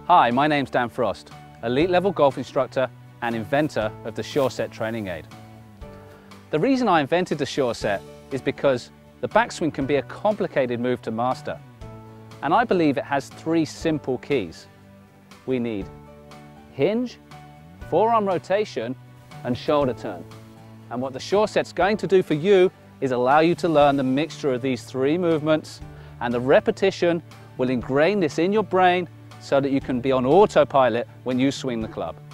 Hi, my name's Dan Frost, elite level golf instructor and inventor of the Sure Set training aid. The reason I invented the Sure Set is because the backswing can be a complicated move to master, and I believe it has three simple keys. We need hinge, forearm rotation and shoulder turn. And what the Sure Set's going to do for you is allow you to learn the mixture of these three movements, and the repetition will ingrain this in your brain so that you can be on autopilot when you swing the club.